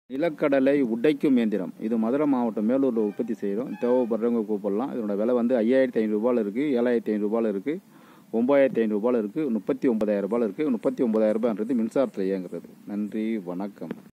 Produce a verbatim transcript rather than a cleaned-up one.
நிலக்கடலை உடைக்கும் இயந்திரம். இது மதுரை மாவட்டம் மேலூரில் உற்பத்தி செய்கிறோம். தேவைப்படுறவங்க கூப்பிடலாம். இதனோட விலை வந்து ஐயாயிரத்தி ஐநூறு ரூபாயில் இருக்குது, ஏழாயிரத்தி ஐநூறு ரூபாயில் இருக்குது, ஒம்பதாயிரத்தி ஐநூறு ரூபாயில் இருக்குது, முப்பத்தி ஒன்பதாயிரம் ரூபாயில் இருக்குது. முப்பத்தி ஒன்பதாயிரம் ரூபான்றது மின்சாரத்தில் இயங்குறது. நன்றி, வணக்கம்.